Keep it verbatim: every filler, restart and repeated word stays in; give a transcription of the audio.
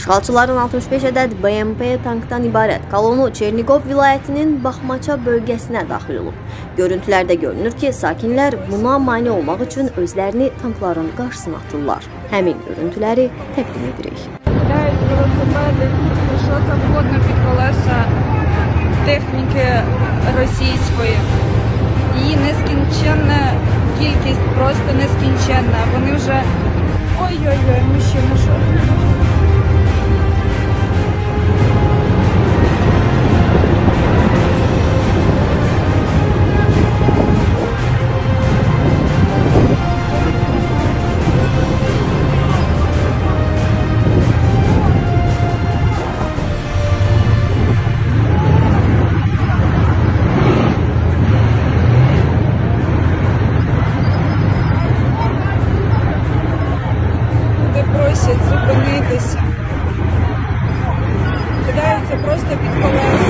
İşğalçıların altmış beş ədəd B M P tankdan ibarət kolonu Çernigov vilayətinin Baxmaça bölgəsinə daxil olub. Görüntülərdə görünür ki, sakinlər buna mane olmaq üçün özlərini tankların qarşısına atırlar. Həmin görüntüləri təqdim edirik. Техніки російської. Її нескінченна кількість, просто нескінченна. Вони вже... Ой-ой-ой, мужчина, що? Просять зупинитися, кидаються просто під колеса.